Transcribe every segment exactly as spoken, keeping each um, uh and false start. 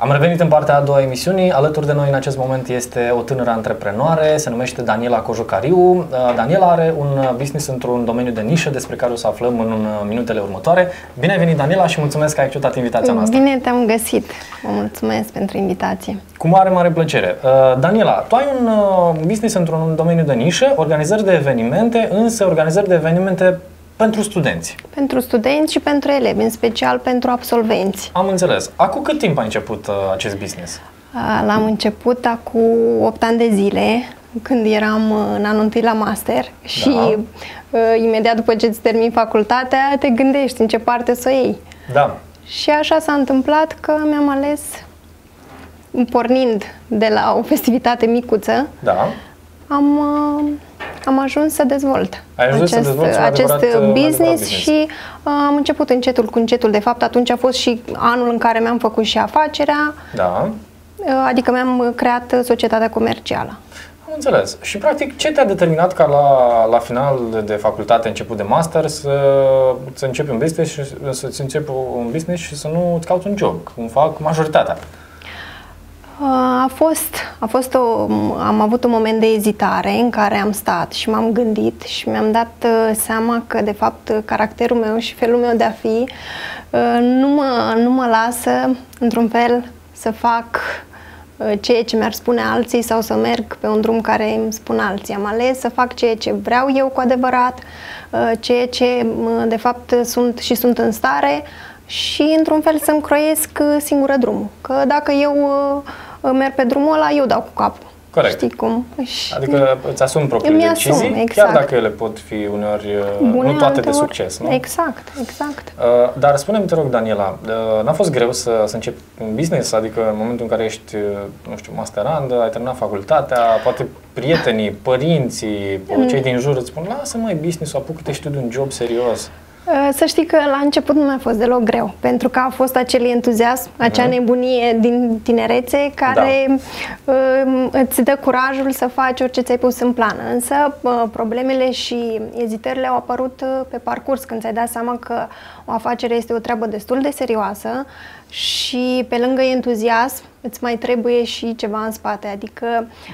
Am revenit în partea a doua a emisiunii. Alături de noi în acest moment este o tânără antreprenoare, se numește Daniela Cojocariu. Daniela are un business într-un domeniu de nișă despre care o să aflăm în minutele următoare. Bine ai venit, Daniela, și mulțumesc că ai acceptat invitația noastră. Bine te-am găsit. Vă mulțumesc pentru invitație. Cu mare, mare plăcere. Daniela, tu ai un business într-un domeniu de nișă, organizări de evenimente, însă organizări de evenimente pentru studenți. Pentru studenți și pentru elevi, în special pentru absolvenți. Am înțeles. Acum cât timp ai început uh, acest business? L-am început acum opt ani de zile, când eram în anul întâi la master și da. uh, imediat după ce îți termini facultatea, te gândești în ce parte să o iei. Da. Și așa s-a întâmplat că mi-am ales, pornind de la o festivitate micuță, da. am... Uh, Am ajuns să dezvolt acest, acest, să acest business, business și uh, am început încetul cu încetul. De fapt, atunci a fost și anul în care mi-am făcut și afacerea, da. uh, adică mi-am creat societatea comercială. Am înțeles. Și practic ce te-a determinat ca la, la final de facultate, început de master, să, să începi un business și să-ți începi un business și să nu îți cauți un job, cum fac majoritatea? A fost, a fost o, am avut un moment de ezitare în care am stat și m-am gândit și mi-am dat seama că, de fapt, caracterul meu și felul meu de a fi nu mă, nu mă lasă, într-un fel, să fac ceea ce mi-ar spune alții sau să merg pe un drum care îmi spun alții. Am ales să fac ceea ce vreau eu cu adevărat, ceea ce, de fapt, sunt și sunt în stare și, într-un fel, să-mi croiesc singură drumul. Că dacă eu merg pe drumul ăla, eu dau cu capul. Corect. Știi cum? Adică îți asumi propriile decizii, exact. Chiar dacă ele pot fi uneori bune, nu toate de succes, nu? Exact, exact. Uh, dar spune-mi, te rog, Daniela, uh, n-a fost greu să, să începi un business? Adică în momentul în care ești, nu știu, masterandă, ai terminat facultatea, poate prietenii, părinții, mm. cei din jur îți spun, lasă mai business-ul, apucă-te și tu de un job serios. Să știi că la început nu mi-a fost deloc greu, pentru că a fost acel entuziasm, acea nebunie din tinerețe care da. îți dă curajul să faci orice ți-ai pus în plan. Însă problemele și ezitările au apărut pe parcurs, când ți-ai dat seama că o afacere este o treabă destul de serioasă și pe lângă entuziasm îți mai trebuie și ceva în spate, adică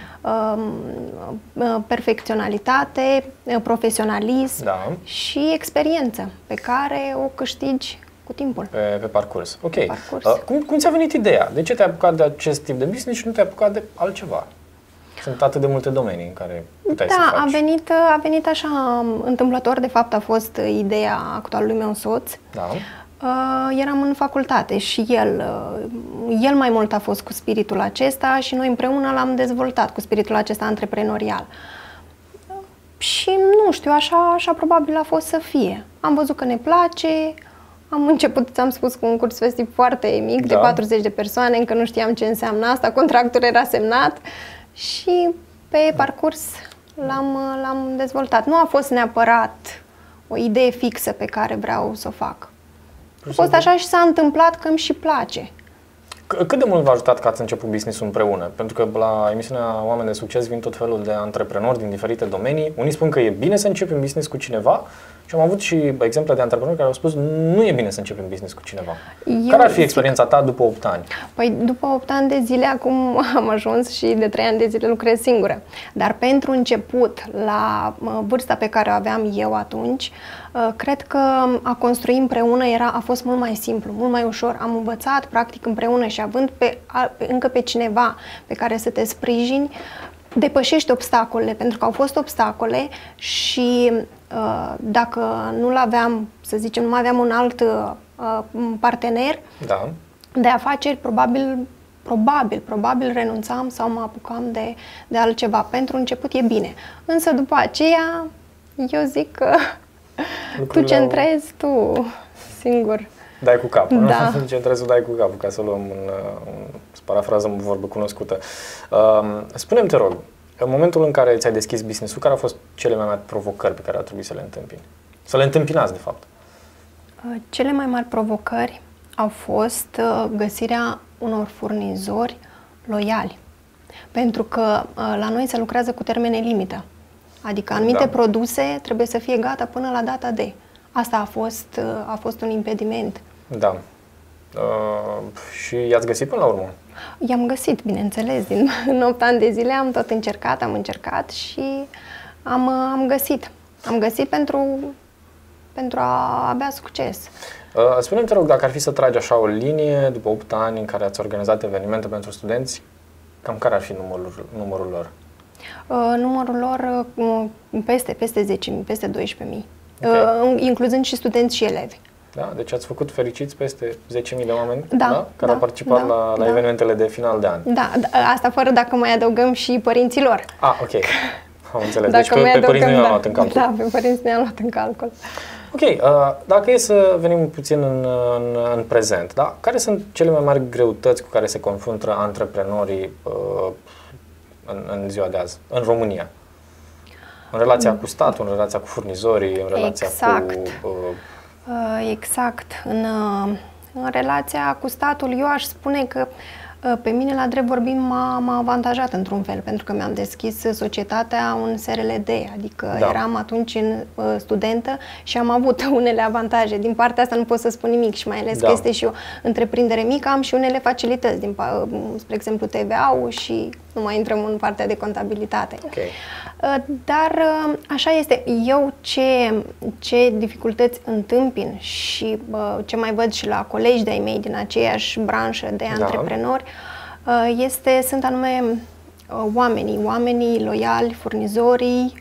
perfecționalitate, profesionalism da. și experiență pe care o câștigi cu timpul. Pe, pe parcurs. Ok. Parcurs. Uh, cum, cum ți-a venit ideea? De ce te-ai apucat de acest tip de business și nu te-ai apucat de altceva? Sunt atât de multe domenii în care puteai da, să faci. A venit, a venit așa întâmplător. De fapt, a fost ideea actualului meu soț. Da. Uh, eram în facultate și el, uh, el mai mult a fost cu spiritul acesta și noi împreună l-am dezvoltat cu spiritul acesta antreprenorial. Uh, și nu știu, așa, așa probabil a fost să fie. Am văzut că ne place, am început, ți-am spus, cu un curs festiv foarte mic, da. de patruzeci de persoane, încă nu știam ce înseamnă asta, contractul era semnat și pe parcurs l-am, l-am dezvoltat. Nu a fost neapărat o idee fixă pe care vreau să o fac. A fost așa și s-a întâmplat că îmi și place. Cât de mult v-a ajutat că ați început business-ul împreună? Pentru că la emisiunea Oameni de Succes vin tot felul de antreprenori din diferite domenii. Unii spun că e bine să începi un business cu cineva și am avut și exemple de antreprenori care au spus nu e bine să începi un business cu cineva. Eu care ar fi experiența ta după opt ani? Păi după opt ani de zile acum am ajuns și de trei ani de zile lucrez singură. Dar pentru început, la vârsta pe care o aveam eu atunci, cred că a construi împreună era, a fost mult mai simplu, mult mai ușor. Am învățat practic împreună și având pe, încă pe cineva pe care să te sprijini, depășești obstacolele, pentru că au fost obstacole și uh, dacă nu l-aveam, să zicem, nu mai aveam un alt uh, partener da. de afaceri, probabil, probabil, probabil renunțam sau mă apucam de, de altceva. Pentru început e bine. Însă după aceea, eu zic că tu centrezi tu singur. Dai cu capul, da. nu? Ce trebuie să dai cu capul, ca să luăm un, un, să parafrazăm o vorbă cunoscută. Uh, Spune-mi, te rog, în momentul în care ți-ai deschis business-ul, care au fost cele mai mari provocări pe care ar trebui să le întâmpini? Să le întâmpinați, de fapt. Cele mai mari provocări au fost găsirea unor furnizori loiali. Pentru că la noi se lucrează cu termene limită. Adică anumite da. produse trebuie să fie gata până la data de. Asta a fost, a fost un impediment. Da. Uh, și i-ați găsit până la urmă? I-am găsit, bineînțeles, din în opt ani de zile am tot încercat, am încercat și am, am găsit. Am găsit pentru, pentru a avea succes. Uh, spune-mi, te rog, dacă ar fi să tragi așa o linie după opt ani în care ați organizat evenimente pentru studenți, cam care ar fi numărul, numărul lor? Uh, numărul lor uh, peste, peste zece mii, peste doisprezece mii, okay. uh, incluzând și studenți și elevi. Da? Deci ați făcut fericiți peste zece mii de oameni, da, da? Care da, au participat da, la, la da. evenimentele de final de an. Da, asta fără dacă mai adăugăm și părinții lor. Ah, ok. Am înțeles. Dacă deci pe, pe părinți nu i-am da, luat în calcul. Da, pe părinți nu i-am luat în calcul. Ok, uh, dacă e să venim puțin în, în, în prezent, da? Care sunt cele mai mari greutăți cu care se confruntă antreprenorii uh, în, în ziua de azi, în România? În relația cu statul, în relația cu furnizorii, în relația exact. cu... Uh, uh, exact. În, uh, în relația cu statul, eu aș spune că uh, pe mine, la drept vorbind, m-a, m-a avantajat într-un fel, pentru că mi-am deschis societatea un S R L D, adică da. eram atunci în, uh, studentă și am avut unele avantaje. Din partea asta nu pot să spun nimic și mai ales da. că este și o întreprindere mică, am și unele facilități, din, uh, spre exemplu T V A-ul și nu mai intrăm în partea de contabilitate. Okay. Dar așa este. Eu ce, ce dificultăți întâmpin și ce mai văd și la colegi de-ai mei din aceeași branșă de da. antreprenori, este, sunt anume oamenii, oamenii loiali, furnizorii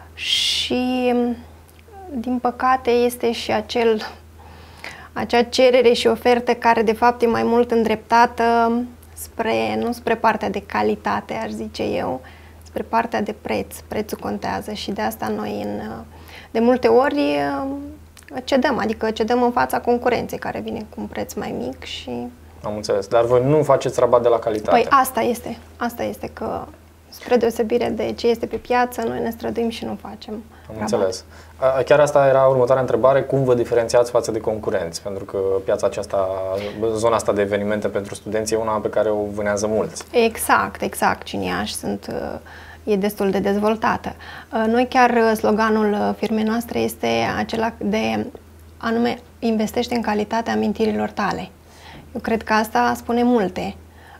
și, din păcate, este și acel, acea cerere și ofertă care, de fapt, e mai mult îndreptată spre, nu spre partea de calitate, aș zice eu, spre partea de preț. Prețul contează și de asta noi în, de multe ori cedăm, adică cedăm în fața concurenței care vine cu un preț mai mic și... Am înțeles, dar voi nu faceți rabat de la calitate. Păi asta este, asta este că spre deosebire de ce este pe piață, noi ne străduim și nu facem Am rabat. înțeles. Chiar asta era următoarea întrebare, cum vă diferențiați față de concurenți? Pentru că piața aceasta, zona asta de evenimente pentru studenți e una pe care o vânează mulți. Exact, exact. Și în Iași sunt, e destul de dezvoltată. Noi chiar sloganul firmei noastre este acela de anume investește în calitatea amintirilor tale. Eu cred că asta spune multe.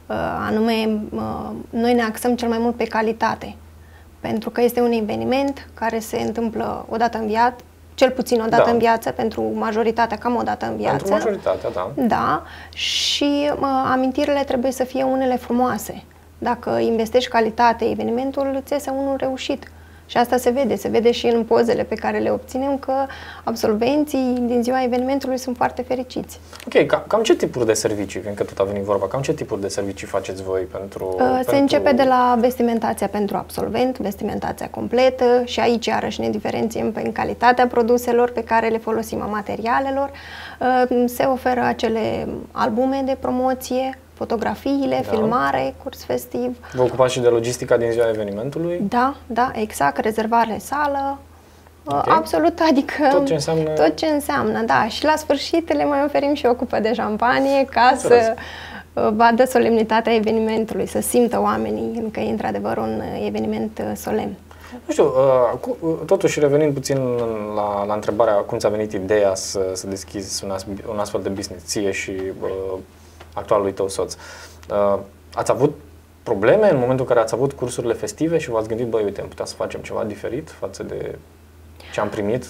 Anume, noi ne axăm cel mai mult pe calitate. Pentru că este un eveniment care se întâmplă o dată în viață, cel puțin o dată da. în viață, pentru majoritatea cam o dată în viață. Pentru majoritatea, da. Da, și uh, amintirile trebuie să fie unele frumoase. Dacă investești calitate, evenimentul îți iese unul reușit. Și asta se vede, se vede și în pozele pe care le obținem că absolvenții din ziua evenimentului sunt foarte fericiți. Ok, cam, cam ce tipuri de servicii, fiindcă tot a venit vorba, cam ce tipuri de servicii faceți voi pentru... Uh, se pentru... începe de la vestimentația pentru absolvent, vestimentația completă și aici iarăși ne diferențiem în calitatea produselor pe care le folosim, a materialelor. Uh, se oferă acele albume de promoție, fotografiile, da. filmare, curs festiv. Vă ocupați și de logistica din ziua evenimentului? Da, da, exact, rezervare sală, okay. absolut, adică tot ce înseamnă... tot ce înseamnă, da. Și la sfârșit le mai oferim și o cupă de șampanie ca să vadă solemnitatea evenimentului, să simtă oamenii că e într-adevăr un eveniment solemn. Nu știu, totuși revenind puțin la, la întrebarea cum ți-a venit ideea să, să deschizi un, as, un astfel de business, ție și uh, actualului tău soț. Uh, ați avut probleme în momentul în care ați avut cursurile festive și v-ați gândit, băi, uite, am putea să facem ceva diferit față de ce am primit?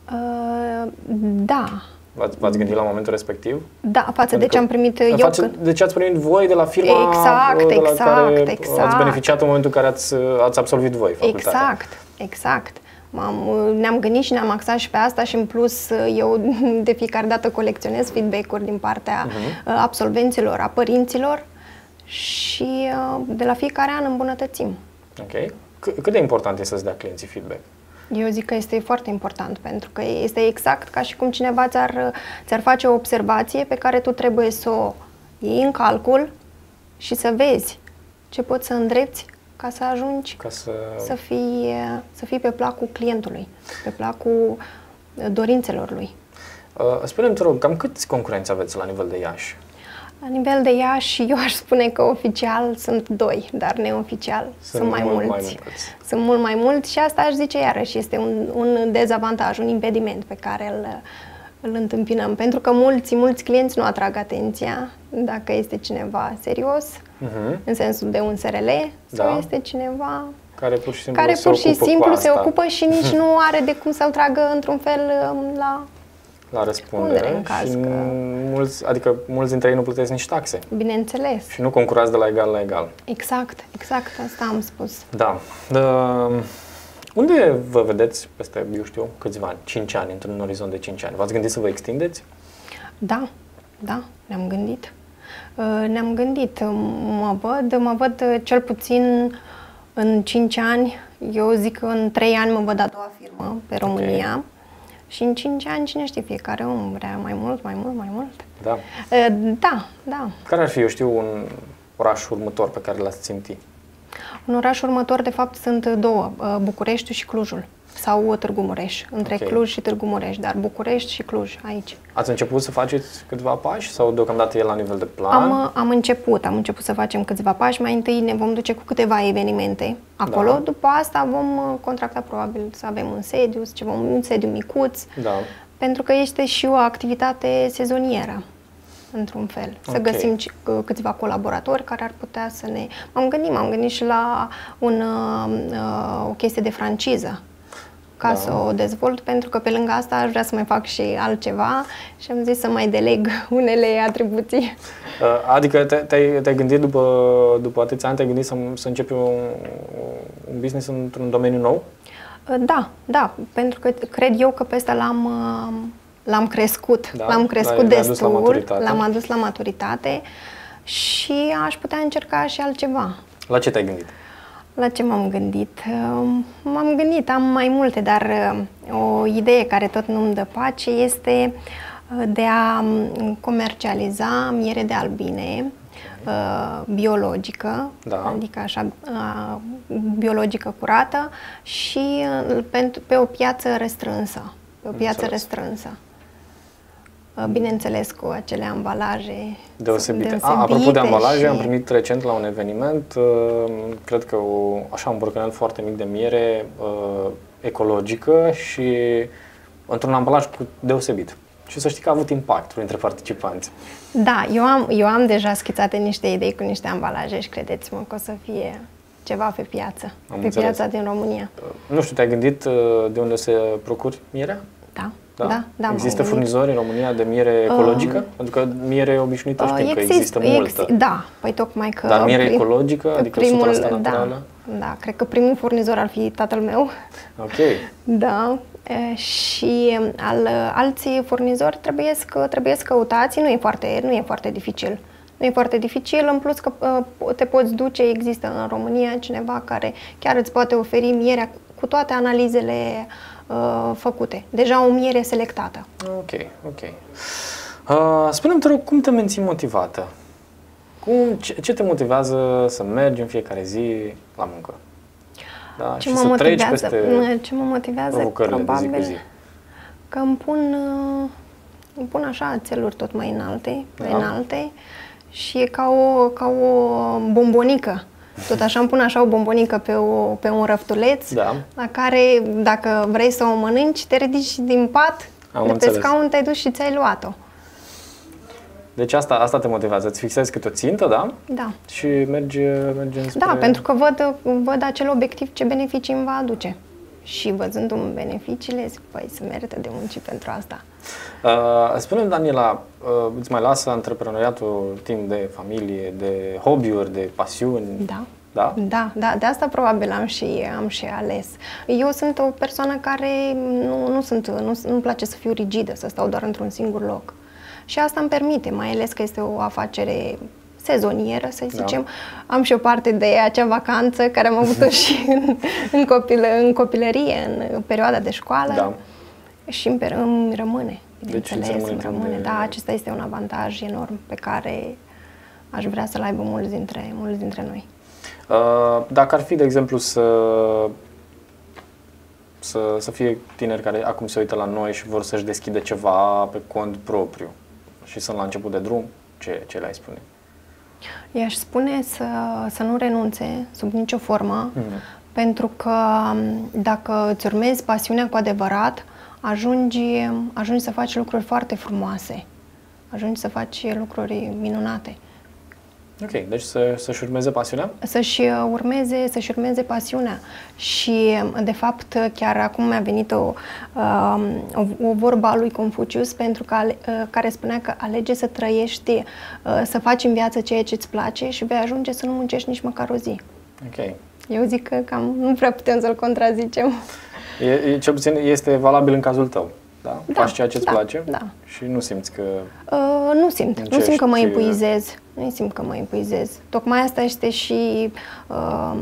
Uh, da. V-ați gândit la momentul respectiv? Da, față de ce am primit eu. Față când... de ce ați primit voi de la firma exact, de la exact, care exact. ați beneficiat în momentul în care ați, ați absolvit voi facultatea? Exact, exact. Ne-am gândit și ne-am axat și pe asta și în plus eu de fiecare dată colecționez feedback-uri din partea uh-huh. absolvenților, a părinților și de la fiecare an îmbunătățim. Ok. C- cât de important este să-ți dea clienții feedback? Eu zic că este foarte important, pentru că este exact ca și cum cineva ți-ar, ți-ar face o observație pe care tu trebuie să o iei în calcul și să vezi ce poți să îndrepți ca să ajungi ca să... Să, fii, să fii pe placul clientului, pe placul dorințelor lui. Uh, spune-mi, te rog, cam câți concurenți aveți la nivel de Iași? La nivel de Iași, eu aș spune că oficial sunt doi, dar neoficial sunt, sunt mai, mult mulți. mai mulți. Sunt mult mai mulți și asta aș zice iarăși este un, un dezavantaj, un impediment pe care îl, îl întâmpinăm. Pentru că mulți, mulți clienți nu atrag atenția dacă este cineva serios, uh-huh. în sensul de un S R L, sau da. este cineva care pur și simplu, care se, pur și ocupă simplu cu se asta. ocupă și nici nu are de cum să-l tragă într-un fel la... La răspundere în caz și că... mulți, adică mulți dintre ei nu plătesc nici taxe. Bineînțeles. Și nu concurați de la egal la egal. Exact, exact, asta am spus. Da. Uh, unde vă vedeți peste, eu știu, câțiva ani, cinci ani, într-un orizont de cinci ani? V-ați gândit să vă extindeți? Da, da, ne-am gândit. Uh, ne-am gândit. Mă văd, mă văd cel puțin în cinci ani, eu zic că în trei ani mă văd a doua firmă pe România. Okay. Și în cinci ani, cine știe, fiecare om vrea mai mult, mai mult, mai mult. Da. Da, da. Care ar fi, eu știu, un oraș următor pe care l-ați ținti? Un oraș următor, de fapt, sunt două, Bucureștiul și Clujul. Sau Târgu Mureș, între okay. Cluj și Târgu Mureș, dar București și Cluj, aici. Ați început să faceți câțiva pași sau deocamdată e la nivel de plan? Am, am început, am început să facem câțiva pași. Mai întâi ne vom duce cu câteva evenimente acolo, da. După asta vom contracta probabil să avem un sediu, ceva, un sediu micuț, da. Pentru că este și o activitate sezonieră, într-un fel. Să okay. găsim câțiva colaboratori care ar putea să ne... M-am gândit, m-am gândit și la un, uh, o chestie de franciză, ca da. Să o dezvolt, pentru că pe lângă asta aș vrea să mai fac și altceva și am zis să mai deleg unele atribuții. Adică te-ai, te-ai gândit după, după atâția ani, te-ai gândit să, să începi un, un business într-un domeniu nou? Da, da, pentru că cred eu că pe ăsta l-am, l-am crescut, da, l-am crescut destul, l-am adus la maturitate și aș putea încerca și altceva. La ce te-ai gândit? La ce m-am gândit? M-am gândit, am mai multe, dar o idee care tot nu-mi dă pace este de a comercializa miere de albine biologică, da. Adică așa biologică curată și pe o piață restrânsă, pe o piață restrânsă. Bineînțeles, cu acele ambalaje deosebite. deosebite. A, apropo de ambalaje, și... am primit recent la un eveniment, cred că o, așa un borcanel foarte mic de miere ecologică și într-un ambalaj deosebit. Și să știi că a avut impact printre participanți. Da, eu am, eu am deja schițate niște idei cu niște ambalaje și credeți-mă că o să fie ceva pe piață, am pe înțeles. Piața din România. Nu știu, te-ai gândit de unde se procuri mierea? Da. Da, da, da, există furnizori în România de miere ecologică? Uh, pentru că miere obișnuită știm uh, exist, că există multă. Ex, da, păi tocmai că... Dar miere prim, ecologică? Adică primul, o sută la sută naturală? Da, da, cred că primul furnizor ar fi tatăl meu. Ok. Da, e, și al, alții furnizori trebuie să, trebuie să căutați, nu e, foarte, nu e foarte dificil. Nu e foarte dificil, în plus că uh, te poți duce, există în România cineva care chiar îți poate oferi mierea cu toate analizele uh, făcute. Deja o miere selectată. Ok, ok. Uh, spune-mi, te rog, cum te menții motivată? Cum, ce, ce te motivează să mergi în fiecare zi la muncă? Da? Ce, și mă să motivează, treci peste ce mă motivează probabil de zi cu zi. Că îmi pun, îmi pun așa țeluri tot mai înalte, da. înalte și e ca o, ca o bombonică. Tot așa îmi pun așa o bombonică pe, o, pe un răftuleț, da. La care, dacă vrei să o mănânci, te ridici din pat, Am de înțeles. Pe scaun, te-ai dus și ți-ai luat-o. Deci asta, asta te motivează, îți fixezi câte o țintă, da? Da. Și mergi, mergi înspre... Da, pentru că văd, văd acel obiectiv ce beneficii îmi va aduce. Și văzându-mi beneficiile, zic, păi, se merită de muncit pentru asta. Uh, spune-mi, Daniela, uh, îți mai lasă antreprenoriatul timp de familie, de hobby-uri, de pasiuni? Da. Da? Da, da, de asta probabil am și, am și ales. Eu sunt o persoană care nu, nu sunt, nu, nu-mi place să fiu rigidă, să stau doar într-un singur loc. Și asta îmi permite, mai ales că este o afacere sezonieră, să zicem. Da. Am și o parte de acea vacanță care am avut-o și în, în, copil, în copilărie, în perioada de școală. Da. Și îmi, îmi rămâne, bineînțeles, deci îmi rămâne. De... Da, acesta este un avantaj enorm pe care aș vrea să-l aibă mulți dintre, mulți dintre noi. Uh, dacă ar fi, de exemplu, să, să, să fie tineri care acum se uită la noi și vor să-și deschidă ceva pe cont propriu și sunt la început de drum, ce, ce le-ai spune? I-aș spune să, să nu renunțe sub nicio formă, mm. pentru că dacă îți urmezi pasiunea cu adevărat, ajungi, ajungi să faci lucruri foarte frumoase, ajungi să faci lucruri minunate. Ok, deci să, să-și urmeze pasiunea? Să-și urmeze, să-și urmeze pasiunea. Și, de fapt, chiar acum mi-a venit o, o, o vorba a lui Confucius, pentru că, care spunea că alege să trăiești, să faci în viață ceea ce îți place și vei ajunge să nu muncești nici măcar o zi. Ok. Eu zic că cam nu prea putem să-l contrazicem. E, e, cel puțin este valabil în cazul tău. Da? Da, Faci ceea ce îți da, place da. și nu simți că... Uh, nu simt. Încești... Nu simt că mă epuizez. Nu simt că mă epuizez. Tocmai asta este și... Um,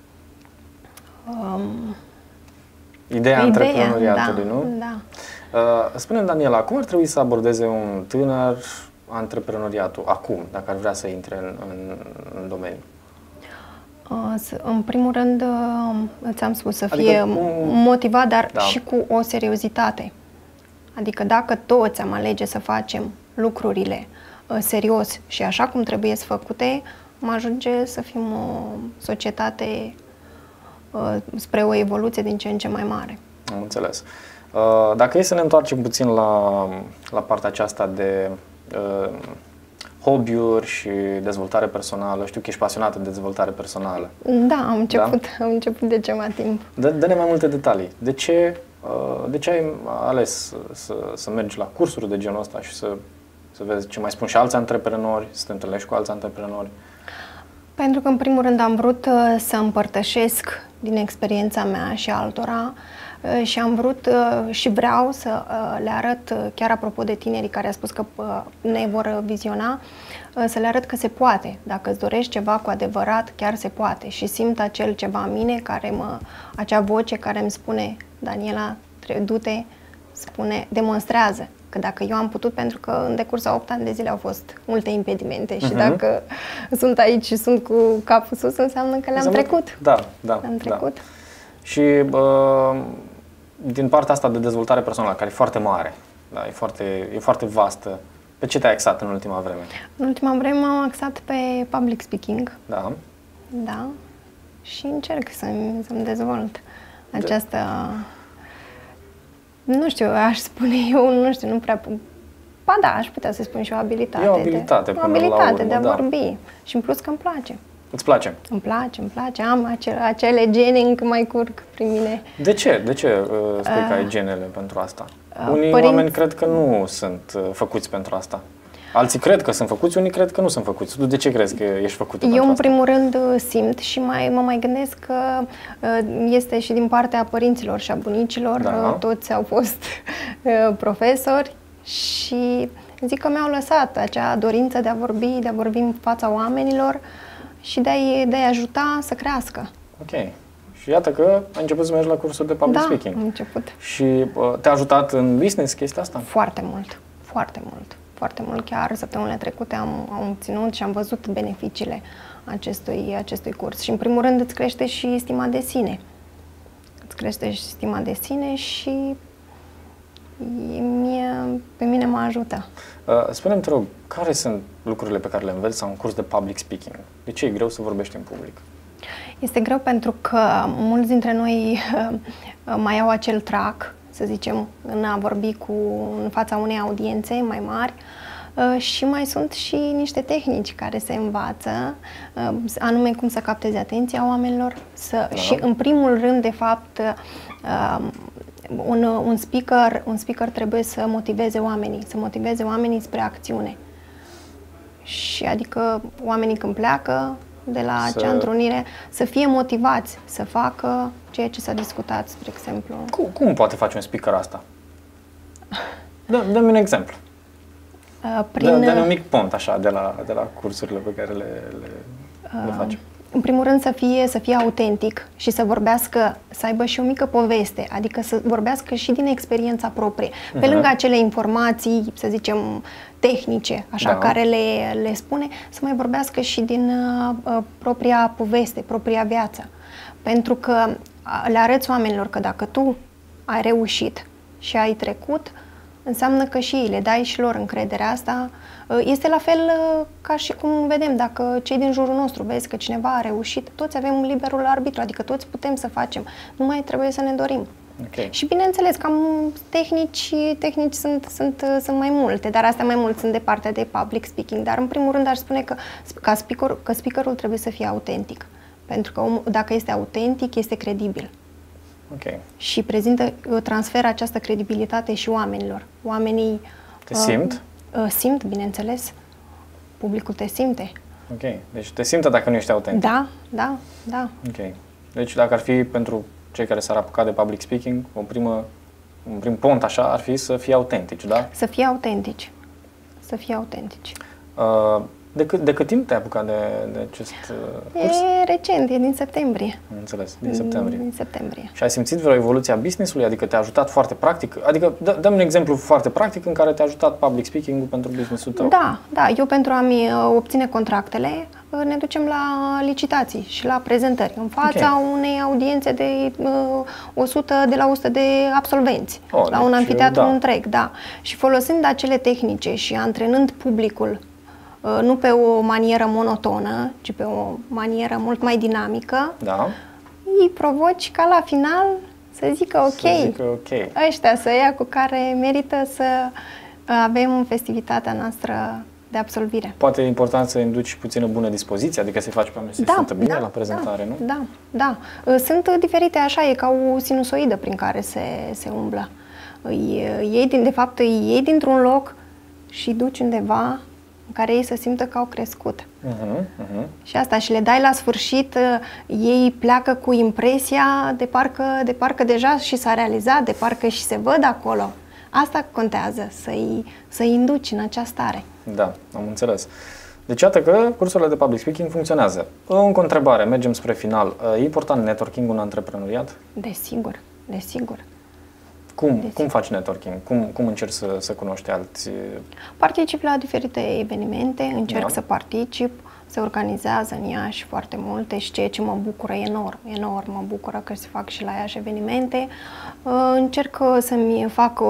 um, Ideea antreprenoriatului, da, nu? Da. Uh, spune-mi, Daniela, cum ar trebui să abordeze un tânăr antreprenoriatul acum, dacă ar vrea să intre în, în, în domeniu? Uh, în primul rând, uh, ți-am spus, să adică fie cum... motivat, dar da. și cu o seriozitate. Adică dacă toți am alege să facem lucrurile uh, serios și așa cum trebuie să făcute, am ajunge să fim o societate uh, spre o evoluție din ce în ce mai mare. Am înțeles. Uh, dacă e să ne întoarcem puțin la, la partea aceasta de uh, hobby-uri și dezvoltare personală, știu că ești pasionată de dezvoltare personală. Da, am început, da? am început de ceva timp. Dă, dă-ne mai multe detalii. De ce, uh, de ce ai ales să, să, să mergi la cursuri de genul ăsta și să, să vezi ce mai spun și alți antreprenori, să te întâlnești cu alți antreprenori? Pentru că, în primul rând, am vrut uh, să împărtășesc din experiența mea și altora uh, și am vrut uh, și vreau să uh, le arăt, uh, chiar apropo de tinerii care a spus că uh, ne vor viziona, uh, să le arăt că se poate. Dacă îți dorești ceva cu adevărat, chiar se poate. Și simt acel ceva în mine, care mă, acea voce care îmi spune: Daniela, du-te, spune, demonstrează. Că dacă eu am putut, pentru că în decursul a opt ani de zile au fost multe impedimente și uh-huh. dacă sunt aici și sunt cu capul sus, înseamnă că le-am înseamnă... trecut. Da, da. Le-am trecut. Da. Și uh, din partea asta de dezvoltare personală, care e foarte mare, da, e foarte, e foarte vastă, pe ce te-ai axat în ultima vreme? În ultima vreme m-am axat pe public speaking. Da. Da. Și încerc să-mi, să-mi dezvolt această... Nu știu, aș spune eu, nu știu, nu prea... Ba da, aș putea să spun și o abilitate. E o abilitate, de, până o abilitate la urmă, de a da. vorbi. Și în plus că îmi place. Îți place? Îmi place, îmi place. Am acele, acele gene încă mai curg prin mine. De ce? De ce uh, spui uh, că ai genele pentru asta? Uh, Unii părinți... oameni cred că nu sunt uh, făcuți pentru asta. Alții cred că sunt făcuți, unii cred că nu sunt făcuți. Tu de ce crezi că ești făcută pentru Eu, în asta? primul rând, simt și mai, mă mai gândesc că uh, este și din partea părinților și a bunicilor. Da. Uh, toți au fost uh, profesori și zic că mi-au lăsat acea dorință de a vorbi, de a vorbi în fața oamenilor și de a-i, de a-i ajuta să crească. Ok. Și iată că ai început să mergi la cursuri de public da, speaking. am început. Și uh, te-a ajutat în business chestia asta? Foarte mult, foarte mult. Foarte mult, chiar săptămânile trecute am, am ținut și am văzut beneficiile acestui, acestui curs. Și în primul rând îți crește și stima de sine. Îți crește și stima de sine și mie, pe mine mă ajută. Uh, spune-mi, te rog, care sunt lucrurile pe care le înveți la un curs de public speaking? De ce e greu să vorbești în public? Este greu pentru că mulți dintre noi mai au acel trac, să zicem, în a vorbi cu, în fața unei audiențe mai mari și mai sunt și niște tehnici care se învață, anume cum să capteze atenția oamenilor, să, da. Și în primul rând, de fapt, un, un, speaker, un speaker trebuie să motiveze oamenii, să motiveze oamenii spre acțiune. Și adică oamenii când pleacă de la să... acea întrunire, să fie motivați să facă ceea ce s-a discutat, spre exemplu. Cum, cum poate face un speaker asta? Dă, dă-mi un exemplu. Uh, prin... Dă, dă-mi un mic pont așa de la, de la cursurile pe care le, le, uh, le facem. În primul rând să fie, să fie autentic și să vorbească, să aibă și o mică poveste, adică să vorbească și din experiența proprie. Uh-huh. Pe lângă acele informații, să zicem, tehnice, așa, da. care le, le spune, să mai vorbească și din uh, propria poveste, propria viață. Pentru că le arăți oamenilor că dacă tu ai reușit și ai trecut, înseamnă că și le dai și lor încrederea asta. Este la fel ca și cum vedem, dacă cei din jurul nostru vezi că cineva a reușit, toți avem liberul arbitru, adică toți putem să facem, nu mai trebuie să ne dorim. Okay. Și bineînțeles, cam tehnici, tehnici sunt, sunt, sunt mai multe, dar astea mai mult sunt de partea de public speaking. Dar în primul rând aș spune că, ca speaker, că speakerul trebuie să fie autentic. Pentru că omul, dacă este autentic, este credibil. Okay. Și prezintă, transferă această credibilitate și oamenilor. Oamenii te simt? Uh, uh, simt, bineînțeles. Publicul te simte. Ok. Deci te simte dacă nu ești autentic. Da, da, da. Ok. Deci dacă ar fi pentru cei care s-ar apuca de public speaking, o primă, un prim pont așa ar fi să fie autentici, da? Să fie autentici. Să fie autentici. Uh, de, cât, de cât timp te-ai apucat de, de acest uh, curs? E recent, e din septembrie. Am înțeles, din septembrie. Din septembrie. Și ai simțit vreo evoluție a business-ului? Adică te-a ajutat foarte practic? Adică dă, dă-mi un exemplu foarte practic în care te-a ajutat public speaking-ul pentru business-ul tău. Da, da. Eu pentru a-mi obține contractele ne ducem la licitații și la prezentări în fața okay. unei audiențe de uh, o sută, de la o sută de absolvenți, oh, la deci, un amfiteatru da. întreg, da. Și folosind acele tehnice și antrenând publicul uh, nu pe o manieră monotonă, ci pe o manieră mult mai dinamică, da. îi provoci ca la final să zică ok, să zică okay. ăștia să ia cu care merită să avem festivitatea noastră de absolvire. Poate e important să induci puțină bună dispoziție, adică să-i faci pe oameni să se da, simtă bine da, la prezentare, da, nu? Da, da. Sunt diferite așa, e ca o sinusoidă prin care se, se umblă. Îi iei, din, de fapt, îi iei dintr-un loc și duci undeva în care ei să simtă că au crescut. Uh-huh, uh-huh. Și asta, și le dai la sfârșit, ei pleacă cu impresia de parcă, de parcă deja și s-a realizat, de parcă și se văd acolo. Asta contează, să-i, să-i induci în acea stare. Da, am înțeles. Deci iată că cursurile de public speaking funcționează. Încă o întrebare, mergem spre final. E important networking-ul în antreprenoriat? Desigur, desigur. Cum, desigur. cum faci networking? Cum, cum încerci să, să cunoști alți? Particip la diferite evenimente, încerc da. să particip. Se organizează în Iași foarte multe și ceea ce mă bucură enorm, enorm mă bucură că se fac și la Iași evenimente. Încerc să-mi fac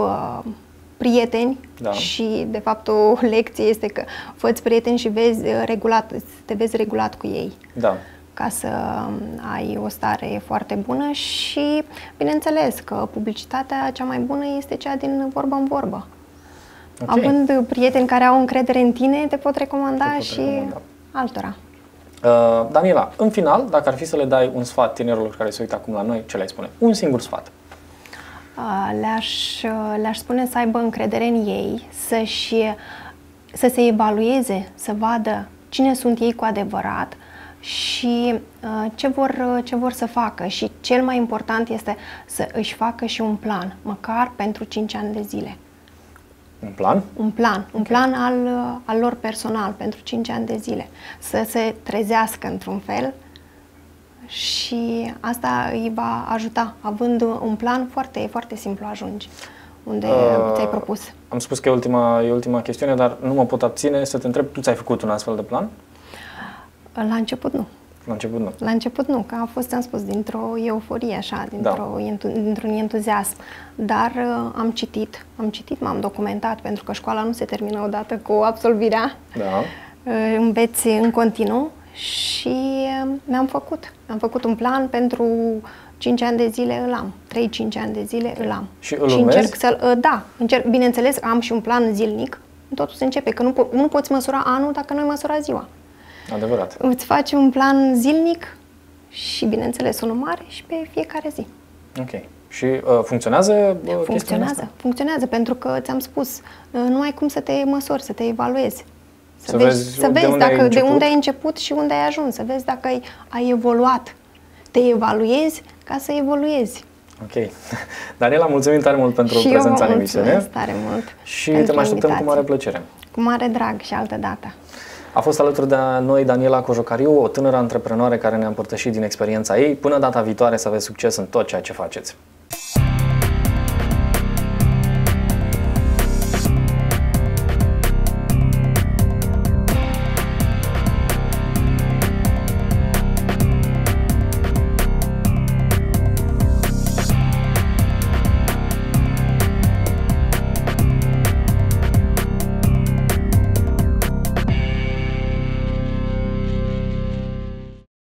prieteni da. și de fapt o lecție este că fă-ți prieteni și vezi regulat, te vezi regulat cu ei. Da. Ca să ai o stare foarte bună și bineînțeles că publicitatea cea mai bună este cea din vorbă în vorbă. Okay. Având prieteni care au încredere în tine, te pot recomanda te pot și recomanda. altora. Uh, Daniela, în final, dacă ar fi să le dai un sfat tinerilor care se uită acum la noi, ce le-ai spune? Un singur sfat. Uh, le-aș, le-aș spune să aibă încredere în ei, să-și, să se evalueze, să vadă cine sunt ei cu adevărat și uh, ce, vor, ce vor să facă. Și cel mai important este să își facă și un plan, măcar pentru cinci ani de zile. Un plan? Un plan, un okay. plan al, al lor personal pentru cinci ani de zile. Să se trezească într-un fel și asta îi va ajuta. Având un plan foarte, foarte simplu ajungi unde uh, ți-ai propus. Am spus că e ultima, e ultima chestiune, dar nu mă pot abține să te întreb, tu ți-ai făcut un astfel de plan? La început nu. La început nu. La început nu, că a fost, am spus, dintr-o euforie așa, dintr-o, da. entu, dintr-un entuziasm. Dar uh, am citit, am citit, m-am documentat, pentru că școala nu se termină odată cu absolvirea. Da. Uh, înveți în continuu și uh, mi-am făcut. Mi-am făcut un plan pentru cinci ani de zile, îl am. trei cinci ani de zile îl am. Și îl și încerc să-l, uh, da, încerc, bineînțeles, am și un plan zilnic. Totul se începe, că nu, po- nu poți măsura anul dacă nu ai măsura ziua. Adevărat. Îți faci un plan zilnic și, bineînțeles, unul mare și pe fiecare zi. Ok. Și uh, funcționează uh, Funcționează, funcționează, pentru că ți-am spus, uh, nu ai cum să te măsori, să te evaluezi. Să, să vezi, vezi, să vezi de, unde dacă, ai de unde ai început și unde ai ajuns, să vezi dacă ai, ai evoluat. Te evaluezi ca să evoluezi. Ok. Daniela, mulțumim tare mult pentru și prezența în emisiune. emisiune. Tare mult. Și te mai așteptăm cu mare plăcere. Cu mare drag și altă dată. A fost alături de noi Daniela Cojocariu, o tânără antreprenoare care ne-a împărtășit din experiența ei. Până data viitoare să aveți succes în tot ceea ce faceți.